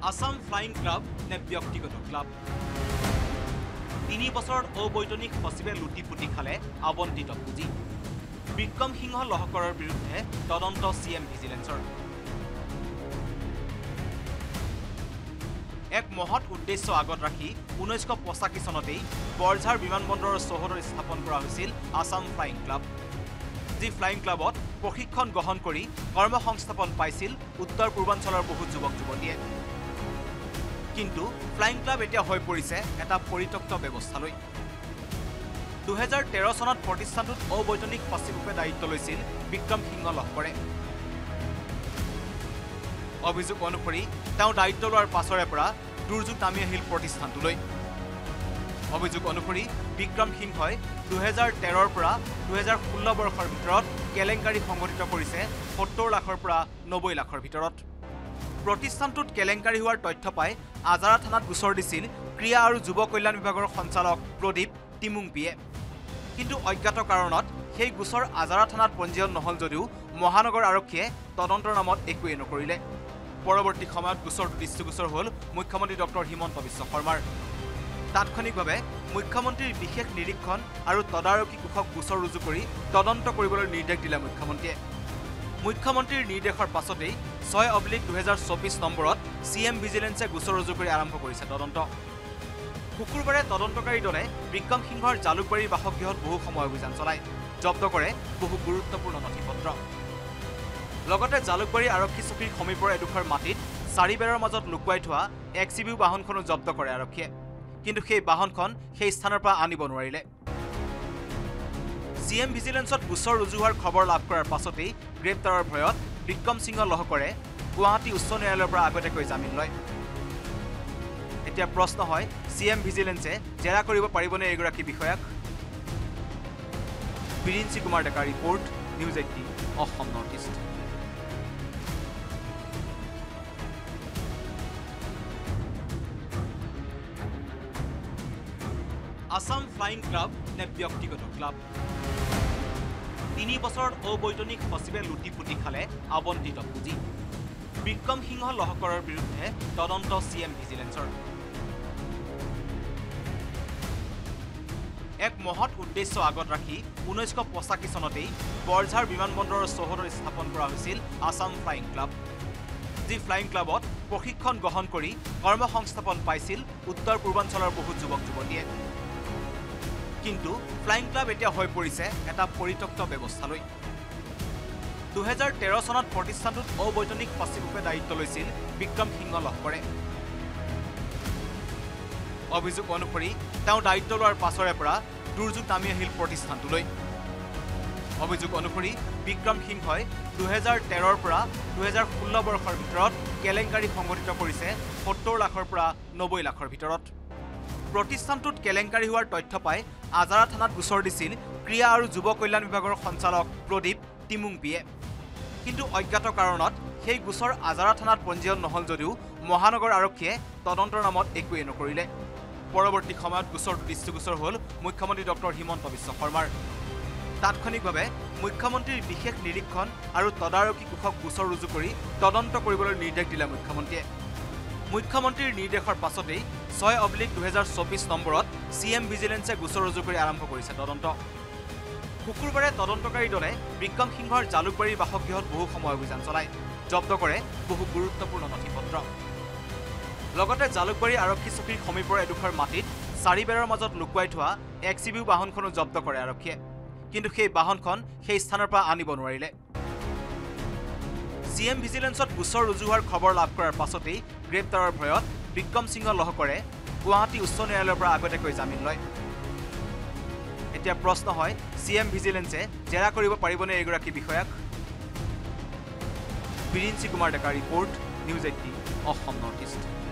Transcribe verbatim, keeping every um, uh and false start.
Assam flying club নে ব্যক্তিগত club তিনি বছৰত অবৈতনিক সচিবে লুটি পুটি খালে আবণ্টিত পুঁজি বিক্ৰম সিংহ লহকৰৰ বিৰুদ্ধে তদন্ত সিএম ভিজিলেন্সৰ এক মহৎ উদ্দেশ্য আগত ৰাখি ঊনৈশ পঁচাশী চনতেই বৰঝাৰ বিমানবন্দৰৰ চৌহদত স্থাপন কৰা হৈছিল আসাম ফ্লাইং ক্লাব যি ফ্লাইং ক্লাবত প্ৰশিক্ষণ গ্ৰহণ কৰি কৰ্মসংস্থাপন পাইছিল উত্তৰ পূৰ্বাঞ্চলৰ বহু যুৱক যুৱতীয়ে কিন্তু ফ্লাইং ক্লাব এতিয়া হৈ পৰিছে এটা পৰিত্যক্ত ব্যৱস্থালৈ দুহেজাৰ তেৰ চনত প্ৰতিষ্ঠানটোত অবৈতনিক সচিবৰূপে দায়িত্ব লৈছিল বিক্ৰম সিংহ লহকৰে অভিযোগ অনুসৰি তেওঁ দায়িত্ব লোৱাৰ পাছৰে পৰা দুৰ্যোগ নামি আহিল প্ৰতিষ্ঠানটোলৈ অভিযোগ অনুসৰি বিক্ৰম সিংহই দুহেজাৰ তেৰৰ পৰা দুহেজাৰ ষোল্ল বৰ্ষৰ ভিতৰত কেলেংকাৰী সংঘটিত কৰিছে সত্তৰ লাখৰ পৰা নব্বৈ লাখৰ ভিতৰত প্ৰতিষ্ঠানটোত কেলেংকাৰী হোৱাৰ তথ্য পাই আজাৰা থানাত গোচৰ দিছিল ক্ৰিয়া আৰু যুৱ কল্যাণ বিভাগৰ সঞ্চালক প্ৰদীপ টিমুংপিয়ে কিন্তু অজ্ঞাত কাৰণত সেই গোচৰ আজাৰা থানাত পঞ্জীয়ন নহল যদিও মহানগৰ আৰক্ষীয়ে তদন্তৰ নামত একোৱে নকৰিলে পৰৱৰ্তী সময়ত গোচৰটো দৃষ্টিগোচৰ হ'ল মুখ্যমন্ত্ৰী ডক্টৰ হিমন্ত বিশ্ব শৰ্মাৰ তাৎক্ষণিকভাৱে মুখ্যমন্ত্ৰীৰ বিশেষ নিৰীক্ষণ আৰু তদাৰকী কোষক গোচৰ ৰুজু কৰি তদন্ত কৰিবলৈ নিৰ্দেশ দিলে মুখ্যমন্ত্ৰীয়ে মুখ্যমন্ত্ৰীৰ নিৰ্দেশৰ পাছতেই ছয় অব্লিক দুহেজাৰ চৌবিশ নম্বৰত সিএম ভিজিলেন্সে গোচৰ ৰুজু কৰি আৰম্ভ কৰিছে তদন্ত শুকুৰবাৰে তদন্তকাৰী দলে বিক্ৰম সিংহৰ জালুকবাৰীৰ বাসগৃহত বহু সময় অভিযান চলায় জব্দ কৰে বহু গুৰুত্বপূৰ্ণ নথিপত্ৰ লগতে জালুকবাৰী আৰক্ষী চকীৰ সমীপৰ এডোখৰ মাটিত চাৰিবেৰৰ মাজত লুকুৱাই থোৱা এক্সিবিউ বাহনখনো জব্দ কৰে আৰক্ষীয়ে কিন্তু সেই বাহনখন সেই স্থানৰ পৰা আনিব নোৱাৰিলে সিএম ভিজিলেন্সত গোচৰ ৰুজু হোৱাৰ খবৰ লাভ কৰাৰ পাছতেই গ্ৰেপ্তাৰৰ ভয়ত বিক্ৰম সিংহ লহকৰে গুৱাহাটী উচ্চ ন্যায়ালয়ৰ পৰা আগতীয়াকৈ জামিন লয় এতিয়া প্ৰশ্ন হয় সিএম ভিজিলেন্সে জেৰা কৰিব পাৰিবনে এগৰাকী বিষয়াক Birinchi Kumar Deka report news eighteen Assam north east Assam flying club নে ব্যক্তিগত ক্লাব তিনি বছৰত অবৈতনিক সচিবে লুটি পুটি খালে আবণ্টিত পুঁজি বিক্ৰম সিংহ লহকৰৰ বিৰুদ্ধে তদন্ত সিএম ভিজিলেন্সৰ এক মহৎ উদ্দেশ্য আগত ৰাখি ঊনৈশ পঁচাশী চনতেই বৰঝাৰ বিমানবন্দৰৰ চৌহদত স্থাপন কৰা হৈছিল আসাম ফ্লাইং ক্লাব যি ফ্লাইং ক্লাবত প্ৰশিক্ষণ গ্ৰহণ কৰি কৰ্মসংস্থাপন পাইছিল উত্তৰ পূৰ্বাঞ্চলৰ বহু যুৱক যুৱতীয়ে কিন্তু ফ্লাইং ক্লাব এতিয়া হৈ পৰিছে এটা পৰিত্যক্ত ব্যৱস্থালৈ দুহেজাৰ তেৰ চনত প্ৰতিষ্ঠানটোত অবৈতনিক সচিবৰূপে দায়িত্ব লৈছিল বিক্ৰম সিংহ লহকৰে অভিযোগ অনুসৰি তেওঁ দায়িত্ব লোৱাৰ পাছৰে পৰা দুৰ্যোগ নামি আহিল প্ৰতিষ্ঠানটোলৈ অভিযোগ অনুসৰি বিক্ৰম সিংহই দুহেজাৰ তেৰৰ পৰা দুহেজাৰ ষোল্ল বৰ্ষৰ ভিতৰত কেলেংকাৰী সংঘটিত কৰিছে সত্তৰ লাখৰ পৰা নব্বৈ লাখৰ ভিতৰত প্ৰতিষ্ঠানটোত কেলেংকাৰী হোৱাৰ তথ্য পাই আজাৰা থানাত গোচৰ দিছিল ক্ৰিয়া আৰু যুৱ কল্যাণ বিভাগৰ সঞ্চালক প্ৰদীপ টিমুংপিয়ে কিন্তু অজ্ঞাত কাৰণত সেই গোচৰ আজাৰা থানাত পঞ্জীয়ন নহল যদিও মহানগৰ আৰক্ষীয়ে তদন্তৰ নামত একোৱে নকৰিলে পৰৱৰ্তী সময়ত গোচৰটো দৃষ্টিগোচৰ হ'ল মুখ্যমন্ত্ৰী ডক্টৰ হিমন্ত বিশ্ব শৰ্মাৰ তাৎক্ষণিকভাৱে মুখ্যমন্ত্ৰীৰ বিশেষ নিৰীক্ষণ আৰু তদাৰকী কোষক গোচৰ ৰুজু কৰি তদন্ত কৰিবলৈ নিৰ্দেশ দিলে মুখ্যমন্ত্ৰীয়ে মুখ্যমন্ত্ৰীৰ নিৰ্দেশৰ পাছতেই ছয় অব্লিক দুহেজাৰ চৌবিশ নম্বৰত সিএম ভিজিলেন্সে গোচৰ ৰুজু কৰি আৰম্ভ কৰিছে তদন্ত শুকুৰবাৰে তদন্তকাৰী দলে বিক্ৰম সিংহৰ জালুকবাৰীৰ বাসগৃহত বহু সময় অভিযান চলায় জব্দ কৰে বহু গুৰুত্বপূৰ্ণ নথিপত্ৰ লগতে জালুকবাৰী আৰক্ষী চকীৰ সমীপৰ এডোখৰ মাটিত চাৰিবেৰৰ মাজত লুকুৱাই থোৱা এক্সিবিউ বাহনখনো জব্দ কৰে আৰক্ষীয়ে কিন্তু সেই বাহনখন সেই স্থানৰ পৰা আনিব নোৱাৰিলে সিএম ভিজিলেন্সত গোচৰ ৰুজু হোৱাৰ খবৰ লাভ কৰাৰ পাছতেই গ্ৰেপ্তাৰৰ ভয়ত বিক্ৰম সিংহ লহকৰে গুৱাহাটী উচ্চ ন্যায়ালয়ৰ পৰা আগতীয়াকৈ জামিন লয় এতিয়া প্ৰশ্ন হয় সিএম ভিজিলেন্সে জেৰা কৰিব পাৰিবনে এগৰাকী বিষয়াক Birinchi Kumar Deka report news eighteen Assam north east